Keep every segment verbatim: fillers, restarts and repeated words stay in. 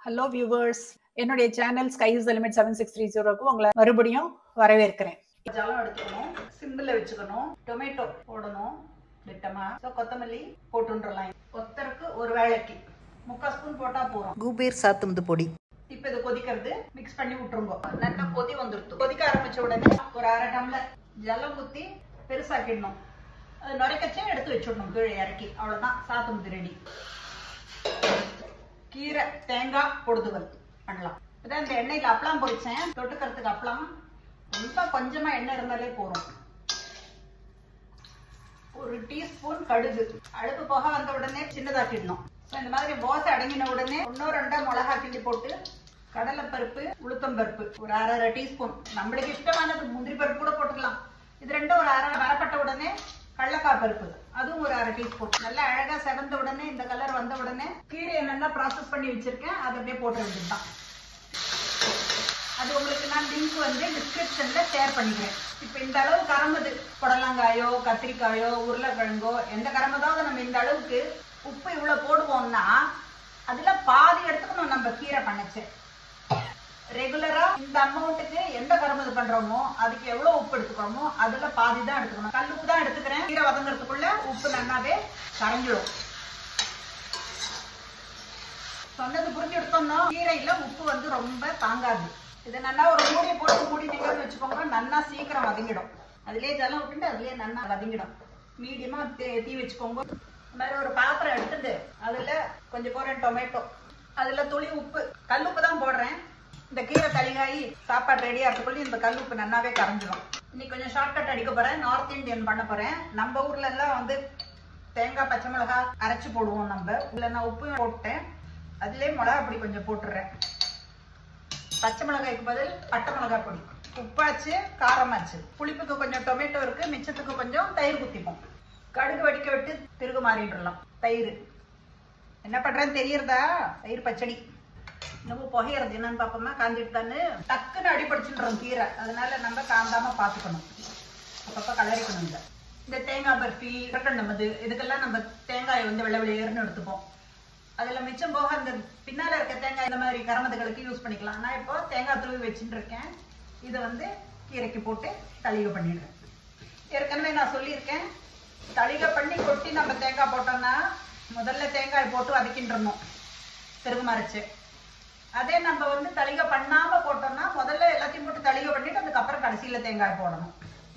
Hello viewers, என்னுடைய channel sky is the limit seven six three ஜீரோக்கு உங்களை மறுபடியும் வரவேற்கிறேன். ஜலம் எடுத்துக்கணும், சிம்பிள் வச்சுக்கணும், டொமேட்டோ போடணும், திட்டமா கொத்தமல்லி போட்டுன்றலாம். கொத்தருக்கு ஒரு வேளைக்கு முக்கால் ஸ்பூன் போட்டா போறோம். குபீர் சாத்துமுது பொடி. இப்ப இது கொதிக்கிறது, மிக்ஸ் பண்ணி விட்டுருங்க. நல்லா கொதி வந்துருது. கொதிக்க ஆரம்பிச்ச உடனே ஒரு அரை டம்ளர் ஜலம் ஊத்தி பெருசாக்கிடணும். அது நுரைக்கச்சே எடுத்து வச்சிடணும் கீழே இறக்கி. அவ்வளவுதான், சாத்துமுது ரெடி. கீரை தேங்காய் பொடுதுவல் பண்ணலாம். இதான் இந்த எண்ணெயில அப்பளம் பொரிச்சேன். தொட்டுக்கிறதுக்கு அப்பளம் ரொம்ப கொஞ்சமா எண்ணெய் இருந்தாலே போறோம். ஒரு டீஸ்பூன் கடுகு. அடுப்பு போக வந்த உடனே சின்னதாக்கிடணும். இந்த மாதிரி போசை அடங்கின உடனே ஒன்னோ ரெண்டா மிளகா கிள்ளி போட்டு கடலை பருப்பு, உளுத்தம் பருப்பு ஒரு அரை அரை டீஸ்பூன். நம்மளுக்கு இஷ்டமானது முந்திரி பருப்பு கூட போட்டுக்கலாம். இது ரெண்டும் ஒரு அரை வரப்பட்ட உடனே கடலக்காய் பருப்பு, அதுவும் ஒரு அரை டீஸ்பூன். நல்லா அழகா செவந்த உடனே இந்த கலர் வந்த உடனே கீரையை நல்லா ப்ராசஸ் பண்ணி வச்சிருக்கேன், அதை அப்படியே போட்டு வேண்டியதுதான். அது உங்களுக்கு நான் லிங்க் வந்து டிஸ்கிரிப்ஷன்ல ஷேர் பண்ணிக்கிறேன். இப்ப இந்த அளவு கரம்புது, புடலங்காயோ கத்திரிக்காயோ உருளைக்கிழங்கோ எந்த கரம்புதாவது நம்ம இந்த அளவுக்கு உப்பு இவ்வளவு போடுவோம்னா அதுல பாதி எடுத்துக்கணும். நம்ம கீரை பண்ணச்சு ரெகுலரா இந்த அமௌண்ட்டுக்கு எந்த கரம்பு பண்றோமோ அதுக்கு எவ்வளவு உப்பு எடுத்துக்கிறோமோ அதுல பாதி தான் எடுத்துக்கணும். கல் உப்பு தான் எடுத்துக்கிறேன். கீரை வதங்குறதுக்குள்ள உப்பு நல்லாவே கரைஞ்சிடும். சொன்னது புரிஞ்சு எடுத்தோம்னா கீரையில உப்பு வந்து ரொம்ப தாங்காது. இதை நல்லா ஒரு மூடியை போட்டு மூடி நீங்க வச்சுக்கோங்க, நல்லா சீக்கிரம் வதங்கிடும். அதுலயே ஜலம் விட்டுட்டு அதுலயே நல்லா வதங்கிடும். மீடியமா தீ வச்சுக்கோங்க. இந்த மாதிரி ஒரு பாத்திரம் எடுத்துட்டு அதுல கொஞ்சம் போறேன் டொமேட்டோ, அதுல துளி உப்பு, கல் உப்பு தான் போடுறேன். இந்த கீரை தளிகாய் சாப்பாடு ரெடியா இருக்கக்குள்ள இந்த கல் உப்பு நல்லாவே கரைஞ்சிடும். இன்னைக்கு கொஞ்சம் ஷார்ட்கட் அடிக்க போறேன், நார்த் இந்தியன் பண்ண போறேன். நம்ம ஊர்ல எல்லாம் வந்து தேங்காய் பச்சை மிளகா அரைச்சு போடுவோம். நம்ம இதுல நான் உப்பு போட்டேன், அதுலயே மிளகா பொடி கொஞ்சம் போட்டுடுறேன். பச்சை மிளகாய்க்கு பதில் பட்டை மிளகாய் பொடி. உப்பாச்சு, காரமாச்சு. புளிப்புக்கு கொஞ்சம் டொமேட்டோ இருக்கு, மிச்சத்துக்கு கொஞ்சம் தயிர் குத்திப்போம். கடுகு வடிக்க விட்டு திருகு மாறிடலாம். தயிர் என்ன பண்றேன்னு தெரியறதா? தயிர் பச்சடி. நம்ம புகையிறது என்னன்னு பாப்போமா, காஞ்சிட்டு டக்குன்னு அடிபடிச்சுன்றோம் கீரை. அதனால நம்ம காந்தாம பாத்துக்கணும், அப்பப்ப கலரிக்கணும். இல்லை இந்த தேங்காய் பர்ஃபி நம்மது இதுக்கெல்லாம் நம்ம தேங்காயை வந்து வெள்ளை வெளியேறுன்னு எடுத்துப்போம். அதுல மிச்சம் போக அந்த பின்னால இருக்க தேங்காய் இந்த மாதிரி கரமதுகளுக்கு யூஸ் பண்ணிக்கலாம். நான் இப்போ தேங்காய் துருவி வச்சுட்டு இருக்கேன். இதை வந்து கீரைக்கு போட்டு தளிகை பண்ணிடுறேன். ஏற்கனவே நான் சொல்லியிருக்கேன், தளிகை பண்ணி கொட்டி நம்ம தேங்காய் போட்டோம்னா முதல்ல தேங்காய் போட்டு வதக்கின்றணும் திருகு மறைச்சு. அதே நம்ம வந்து தளிகை பண்ணாம போட்டோம்னா முதல்ல எல்லாத்தையும் போட்டு தளிகை பண்ணிட்டு அதுக்கப்புறம் கடைசியில தேங்காய் போடணும்.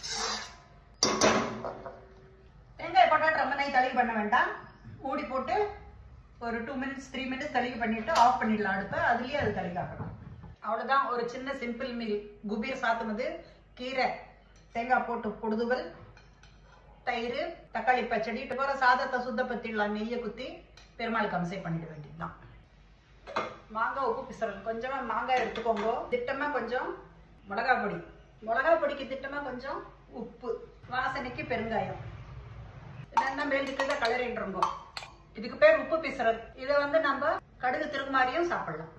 தேங்காய் போட்டா ரொம்ப நாய் தளிகை பண்ண வேண்டாம். மூடி போட்டு ஒரு டூ மினிட்ஸ் த்ரீ மினிட்ஸ் தளிகை பண்ணிட்டு ஆஃப் பண்ணிடலாம் அடுப்பை. அதுலயே அது தளிகாக்கணும். அவ்வளவுதான். ஒரு சின்ன சிம்பிள் மீல். குபீர் சாத்துமுது, கீரை, தேங்காய் போட்டு பொடுதுவல், தயிர், தக்காளி பச்சடி. போற சாதத்தை சுத்தப்படுத்திடலாம். நெய்யை குத்தி பெருமாளுக்கு அம்சை பண்ணிட வேண்டியதுதான். மாங்காய் உப்பு பிசறல். கொஞ்சமா மாங்காய் எடுத்துக்கோங்க. திட்டமா கொஞ்சம் மிளகா பொடி, மிளகா பொடிக்கு திட்டமா கொஞ்சம் உப்பு, வாசனைக்கு பெருங்காயம். நல்லா மேலுக்கு கலரின்றோங்க. இதுக்கு பேர் உப்பு பிசறல். இதை வந்து நம்ம கடுகு திருமாரியும் சாப்பிடலாம்.